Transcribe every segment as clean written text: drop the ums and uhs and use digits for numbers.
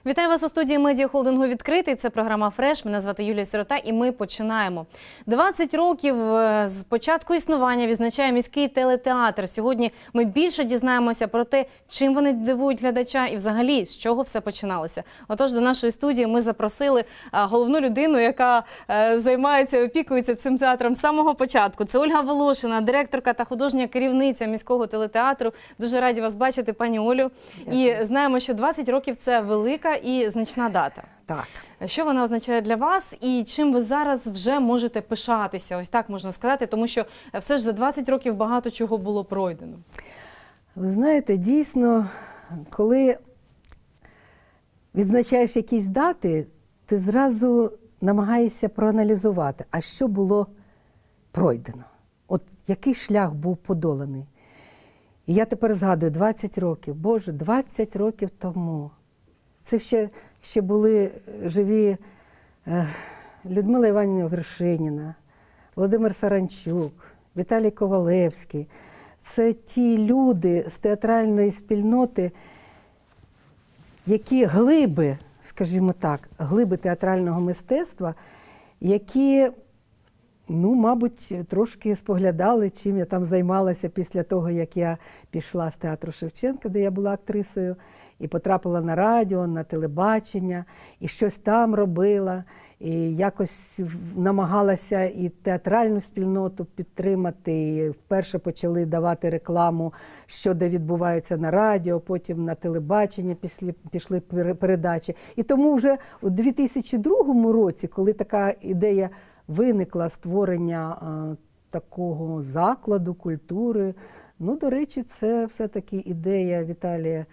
Вітаю вас у студії медіахолдингу «Відкритий». Це програма «Фреш». Мене звати Юлія Сирота і ми починаємо. 20 років з початку існування відзначає міський телетеатр. Сьогодні ми більше дізнаємося про те, чим вони дивують глядача і взагалі з чого все починалося. Отож, до нашої студії ми запросили головну людину, яка займається, опікується цим театром з самого початку. Це Ольга Волошина, директорка та художня керівниця міського телетеатру. Дуже раді вас бачити, пані Олю. Дякую. І знаємо, що 20 років – це велика і значна дата. Так. Що вона означає для вас і чим ви зараз вже можете пишатися, ось так можна сказати, тому що все ж за 20 років багато чого було пройдено. Ви знаєте, дійсно, коли відзначаєш якісь дати, ти зразу намагаєшся проаналізувати, а що було пройдено. От який шлях був подоланий. І я тепер згадую, 20 років, Боже, 20 років тому. Це ще були живі Людмила Іванівна Вершиніна, Володимир Саранчук, Віталій Ковалевський. Це ті люди з театральної спільноти, які глиби, скажімо так, глиби театрального мистецтва, які, ну, мабуть, трошки споглядали, чим я там займалася після того, як я пішла з театру Шевченка, де я була актрисою, і потрапила на радіо, на телебачення, і щось там робила, і якось намагалася і театральну спільноту підтримати, і вперше почали давати рекламу, що де відбувається на радіо, потім на телебачення пішли передачі. І тому вже у 2002 році, коли така ідея виникла створення такого закладу культури, ну, до речі, це все-таки ідея Віталія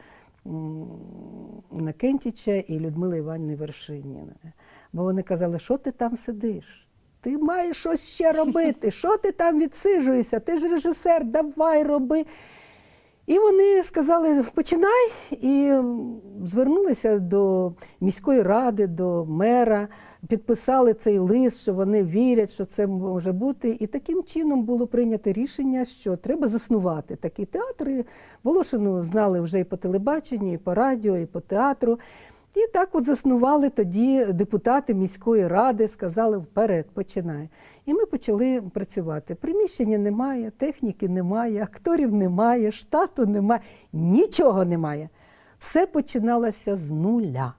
Іннокентійовича і Людмили Іванівни Вершиніної. Бо вони казали, що ти там сидиш? Ти маєш щось ще робити, що ти там відсиджуєшся? Ти ж режисер, давай, роби. І вони сказали, починай, і звернулися до міської ради, до мера, підписали цей лист, що вони вірять, що це може бути. І таким чином було прийнято рішення, що треба заснувати такі театри. Волошину знали вже і по телебаченню, і по радіо, і по театру. І так от заснували тоді депутати міської ради, сказали, вперед, починай. І ми почали працювати. Приміщення немає, техніки немає, акторів немає, штату немає, нічого немає. Все починалося з нуля.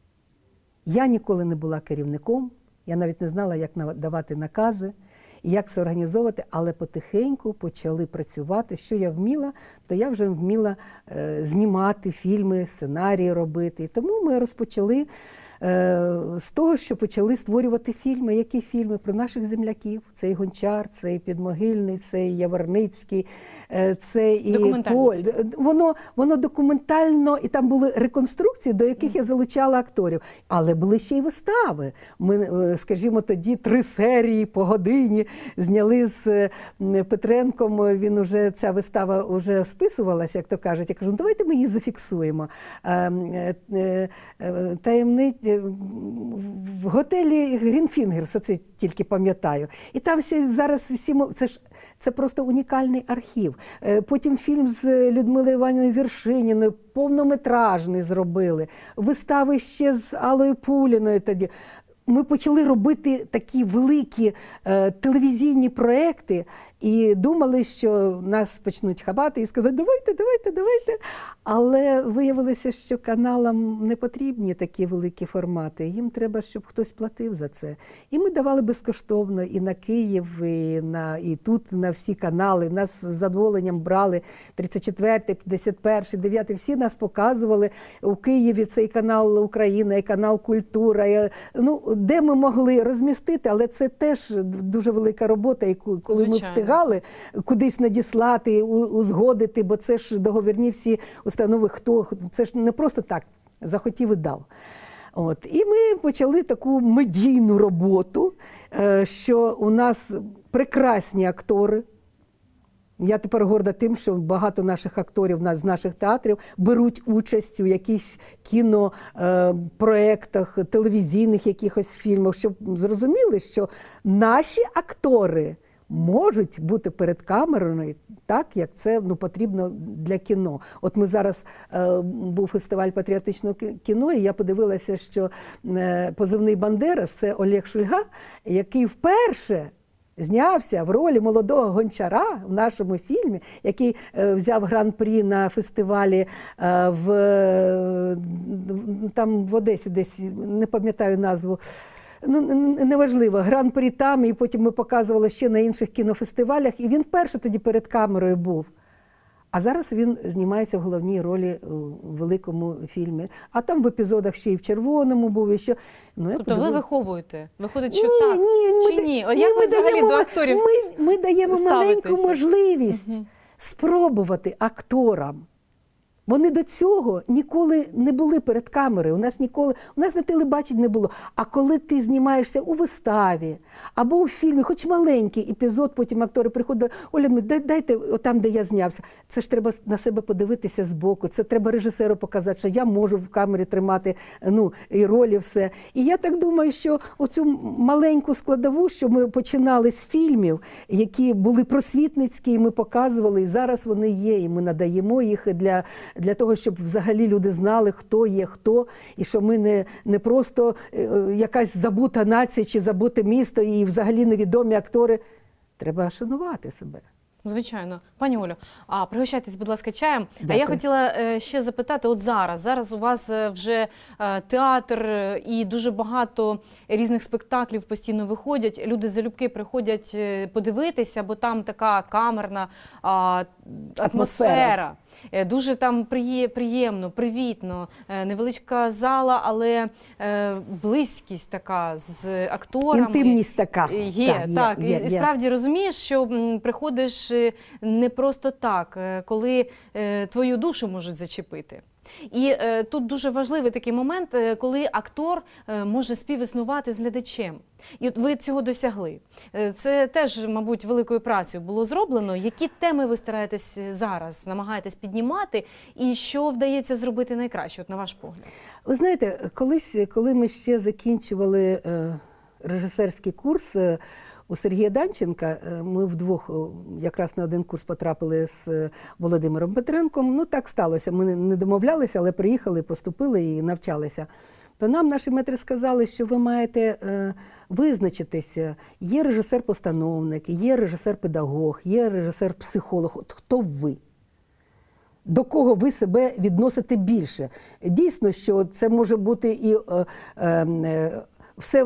Я ніколи не була керівником, я навіть не знала, як давати накази і як це організовувати, але потихеньку почали працювати. Що я вміла, то я вже вміла знімати фільми, сценарії робити. І тому ми розпочали з того, що почали створювати фільми. Які фільми? Про наших земляків. Це і Гончар, це і Підмогильний, це і Яворницький, це і Поль. Воно документально, і там були реконструкції, до яких я залучала акторів. Але були ще й вистави. Ми, скажімо, тоді 3 серії по годині зняли з Петренком. Він уже, ця вистава вже списувалася, як то кажуть. Я кажу, ну давайте ми її зафіксуємо. В готелі Грінфінгер, це тільки пам'ятаю. І там зараз це просто унікальний архів. Потім фільм з Людмилою Іванівною Вершиніною, повнометражний зробили. Вистави ще з Аллою Пуліною тоді. Ми почали робити такі великі телевізійні проекти і думали, що нас почнуть хабати і сказати, давайте. Але виявилося, що каналам не потрібні такі великі формати. Їм треба, щоб хтось платив за це. І ми давали безкоштовно і на Київ, і тут на всі канали. Нас з задоволенням брали 34-й, 51-й, 9-й. Всі нас показували. У Києві цей канал Україна, і канал Культура. Ну, де ми могли розмістити, але це теж дуже велика робота. І коли ми встигали кудись надіслати, узгодити, бо це ж договірні всі установи, це ж не просто так, захотів і дав. От. І ми почали таку медійну роботу, що у нас прекрасні актори. Я тепер горда тим, що багато наших акторів з наших театрів беруть участь у якихось кінопроєктах, телевізійних якихось фільмах, щоб зрозуміли, що наші актори можуть бути перед камерою так, як це потрібно для кіно. От ми зараз, був фестиваль патріотичного кіно, і я подивилася, що позивний Бандерас – це Олег Шульга, який вперше знявся в ролі молодого гончара в нашому фільмі, який взяв гран-прі на фестивалі там в Одесі, десь, не пам'ятаю назву, неважливо, гран-прі там, і потім ми показували ще на інших кінофестивалях, і він вперше тоді перед камерою був. А зараз він знімається в головній ролі у великому фільмі. А там в епізодах ще й в «Червоному» був, і що. Тобто ви виховуєте? Виходить, що так? Чи ні? Як ви взагалі до акторів Ми даємо маленьку можливість спробувати акторам. Вони до цього ніколи не були перед камерою, у нас на телебаченні не було. А коли ти знімаєшся у виставі або у фільмі, хоч маленький епізод, потім актори приходять, Оля, дайте там, де я знявся. Це ж треба на себе подивитися збоку, це треба режисеру показати, що я можу в камері тримати і ролі, все. І я так думаю, що оцю маленьку складову, що ми починали з фільмів, які були просвітницькі, і ми показували, і зараз вони є, і ми надаємо їх для того, щоб взагалі люди знали, хто є хто, і що ми не просто якась забута нація чи забуте місто, і взагалі невідомі актори. Треба шанувати себе. Звичайно. Пані Олю, пригощайтесь, будь ласка, чаєм. Дякую. А я хотіла ще запитати, от зараз у вас вже театр і дуже багато різних спектаклів постійно виходять, люди залюбки приходять подивитися, бо там така камерна атмосфера. Дуже там приємно, привітно, невеличка зала, але близькість така з акторами. Інтимність така. Є. І справді розумієш, що приходиш не просто так, коли твою душу можуть зачепити. І тут дуже важливий такий момент, коли актор може співіснувати з глядачем. І от ви цього досягли. Це теж, мабуть, великою працею було зроблено. Які теми ви стараєтесь зараз, намагаєтесь піднімати, і що вдається зробити найкраще, от на ваш погляд? Ви знаєте, колись, коли ми ще закінчували режисерський курс у Сергія Данченка, ми вдвох якраз на один курс потрапили з Володимиром Петренком. Так сталося, ми не домовлялися, але приїхали, поступили і навчалися. То нам наші метри сказали, що ви маєте визначитися. Є режисер-постановник, є режисер-педагог, є режисер-психолог. От хто ви? До кого ви себе відносите більше? Дійсно, що це може бути і все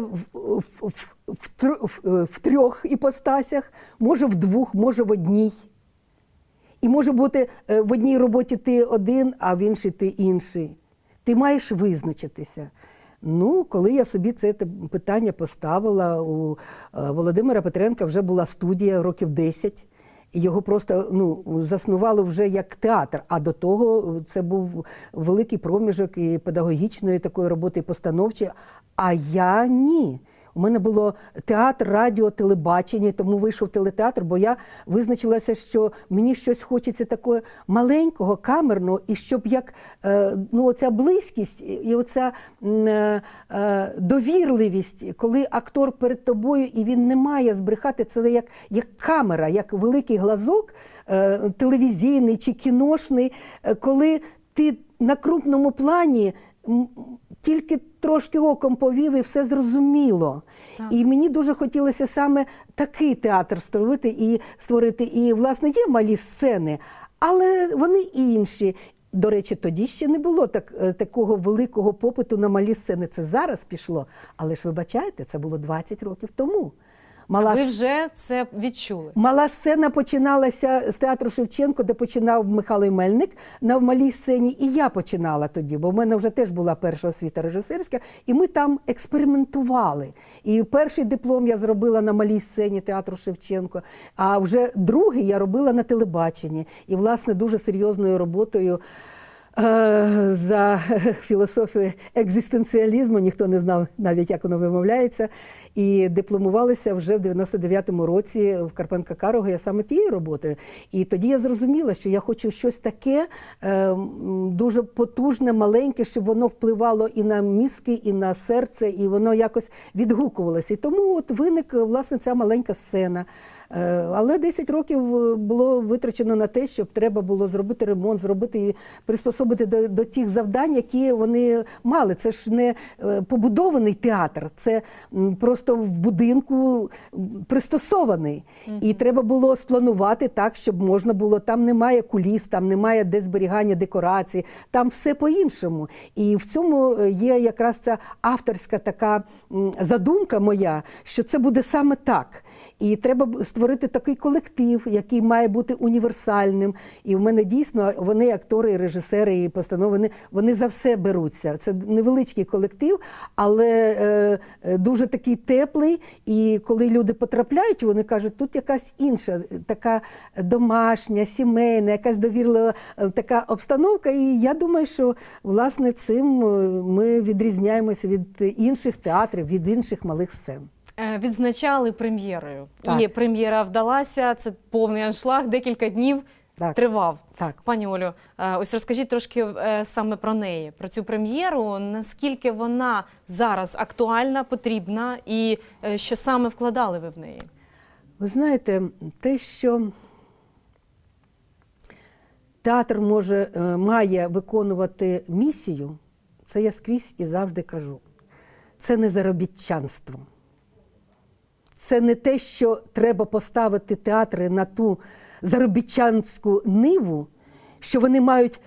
в трьох іпостасях, може в двох, може в одній. І може бути в одній роботі ти один, а в іншій ти інший. Ти маєш визначитися. Коли я собі це питання поставила, у Володимира Петренка вже була студія років 10. І його просто заснували вже як театр, а до того це був великий проміжок і педагогічної такої роботи, і постановчої. А я ні. У мене було театр, радіо, телебачення, тому вийшов телетеатр, бо я визначилася, що мені щось хочеться такого маленького, камерного, і щоб як оця близькість і оця довірливість, коли актор перед тобою, і він не має збрехати, це як камера, як великий глазок телевізійний чи кіношний, коли ти на крупному плані тільки трошки оком повів і все зрозуміло. Так. І мені дуже хотілося саме такий театр створити. І, власне, є малі сцени, але вони інші. До речі, тоді ще не було такого великого попиту на малі сцени. Це зараз пішло. Але ж, вибачайте, це було 20 років тому. Ви вже це відчули? Мала сцена починалася з театру Шевченко, де починав Михайло Мельник на малій сцені, і я починала тоді, бо в мене вже теж була перша освіта режисерська, і ми там експериментували. І перший диплом я зробила на малій сцені театру Шевченко, а вже другий я робила на телебаченні. І, власне, дуже серйозною роботою За філософію екзистенціалізму, ніхто не знав навіть, як воно вимовляється, і дипломувалася вже в 99-му році в Карпенка-Карого я саме тією роботою. І тоді я зрозуміла, що я хочу щось таке дуже потужне, маленьке, щоб воно впливало і на мізки, і на серце, і воно якось відгукувалося. І тому от виник, власне, ця маленька сцена. Але 10 років було витрачено на те, щоб треба було зробити ремонт, зробити і приспособити до тих завдань, які вони мали. Це ж не побудований театр, це просто в будинку пристосований. І треба було спланувати так, щоб можна було, там немає куліс, там немає де зберігання декорацій, там все по-іншому. І в цьому є якраз ця авторська така задумка моя, що це буде саме так. І треба створити такий колектив, який має бути універсальним. І в мене дійсно, вони актори, і режисери, і постанови, вони за все беруться. Це невеличкий колектив, але дуже такий теплий. І коли люди потрапляють, вони кажуть, тут якась інша, така домашня, сімейна, якась довірлива така обстановка. І я думаю, що, власне, цим ми відрізняємося від інших театрів, від інших малих сцен. Відзначали прем'єрою. Так. І прем'єра вдалася, це повний аншлаг, декілька днів тривав. Так. Пані Олю, ось розкажіть трошки саме про неї, про цю прем'єру, наскільки вона зараз актуальна, потрібна і що саме вкладали ви в неї? Ви знаєте, те, що театр має виконувати місію, це я скрізь і завжди кажу. Це не заробітчанство. Це не те, що треба поставити театри на ту заробітчанську ниву, що вони мають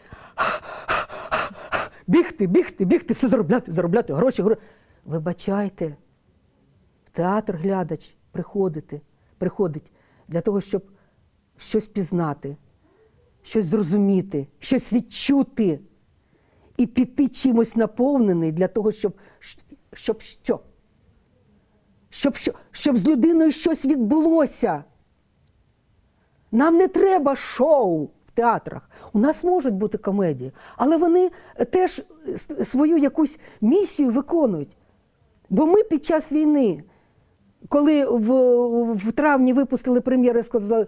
бігти, все заробляти, гроші. Вибачайте, в театр глядач приходить для того, щоб щось пізнати, щось зрозуміти, щось відчути і піти чимось наповнений для того, щоб що? Щоб з людиною щось відбулося. Нам не треба шоу в театрах. У нас можуть бути комедії, але вони теж свою якусь місію виконують. Бо ми під час війни, коли в травні випустили прем'єру, сказали,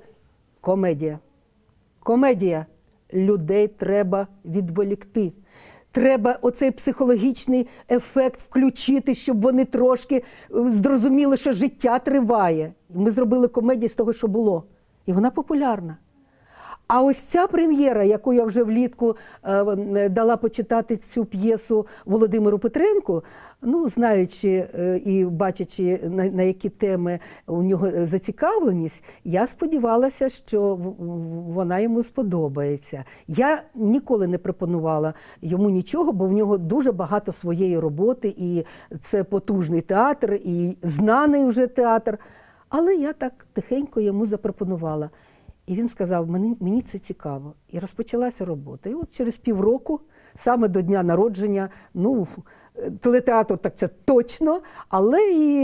комедія, людей треба відволікти. Треба оцей психологічний ефект включити, щоб вони трошки зрозуміли, що життя триває. Ми зробили комедію з того, що було. І вона популярна. А ось ця прем'єра, яку я вже влітку дала почитати цю п'єсу Володимиру Петренку, ну, знаючи і бачачи, на які теми у нього зацікавленість, я сподівалася, що вона йому сподобається. Я ніколи не пропонувала йому нічого, бо в нього дуже багато своєї роботи, і це потужний театр, і знаний вже театр. Але я так тихенько йому запропонувала. І він сказав, мені це цікаво. І розпочалася робота. І от через півроку, саме до дня народження, ну, телетеатр так це точно, але і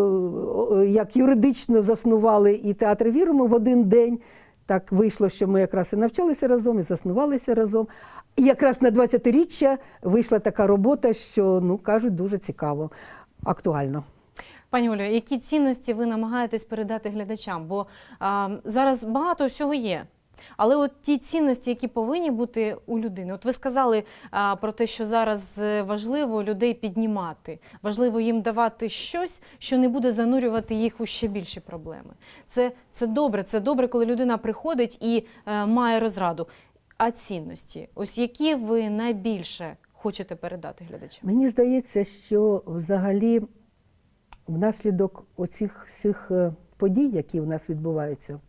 як юридично заснували і театр «Віруємо» в один день, так вийшло, що ми якраз і навчалися разом, і заснувалися разом. І якраз на 20-річчя вийшла така робота, що, ну, кажуть, дуже цікаво, актуально. Пані Олю, які цінності ви намагаєтесь передати глядачам? Бо зараз багато всього є. Але от ті цінності, які повинні бути у людини. От ви сказали про те, що зараз важливо людей піднімати. Важливо їм давати щось, що не буде занурювати їх у ще більші проблеми. Це добре, коли людина приходить і має розраду. А цінності? Ось які ви найбільше хочете передати глядачам? Мені здається, що взагалі внаслідок оцих всіх подій, які в нас відбуваються,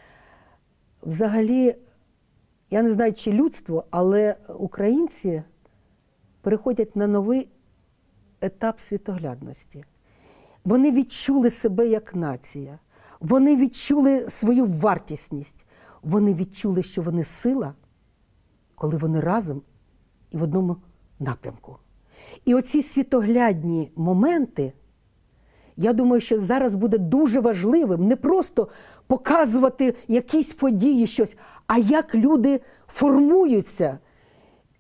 взагалі, я не знаю, чи людство, але українці переходять на новий етап світоглядності. Вони відчули себе як нація, вони відчули свою вартісність, вони відчули, що вони сила, коли вони разом і в одному напрямку. І оці світоглядні моменти, я думаю, що зараз буде дуже важливим не просто показувати якісь події, щось, а як люди формуються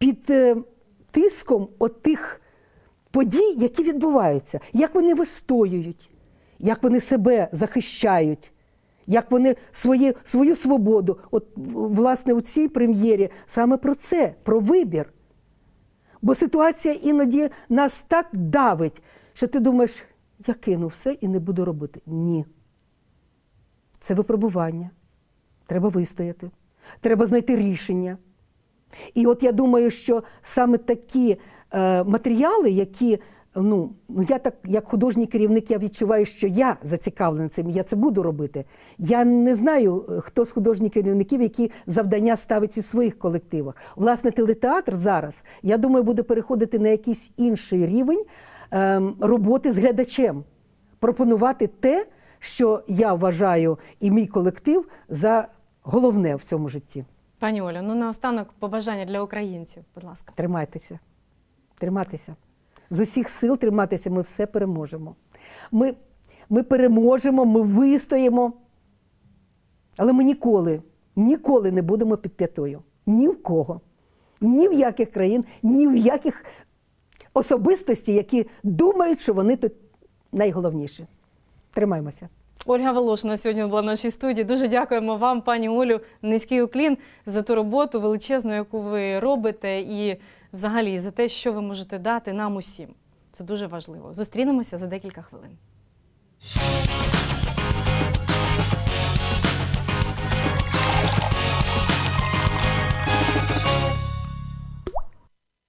під тиском отих подій, які відбуваються, як вони вистоюють, як вони себе захищають, як вони свою свободу. От, власне, у цій прем'єрі саме про це, про вибір. Бо ситуація іноді нас так давить, що ти думаєш, я кину все і не буду робити. Ні. Це випробування. Треба вистояти. Треба знайти рішення. І от я думаю, що саме такі матеріали, які, я так, як художній керівник, я відчуваю, що я зацікавлена цим, я це буду робити. Я не знаю, хто з художніх керівників, які завдання ставить у своїх колективах. Власне, телетеатр зараз, я думаю, буде переходити на якийсь інший рівень роботи з глядачем. Пропонувати те, що я вважаю і мій колектив за головне в цьому житті. Пані Олю, наостанок побажання для українців, будь ласка. Тримайтеся. Триматися. З усіх сил триматися, ми все переможемо. Ми переможемо, ми вистоїмо, але ми ніколи не будемо під п'ятою. Ні в кого. Ні в яких країн, ні в яких особистостей, які думають, що вони тут найголовніші. Тримаймося. Ольга Волошина сьогодні була в нашій студії. Дуже дякуємо вам, пані Олю, низький уклін за ту роботу величезну, яку ви робите, і взагалі за те, що ви можете дати нам усім. Це дуже важливо. Зустрінемося за декілька хвилин.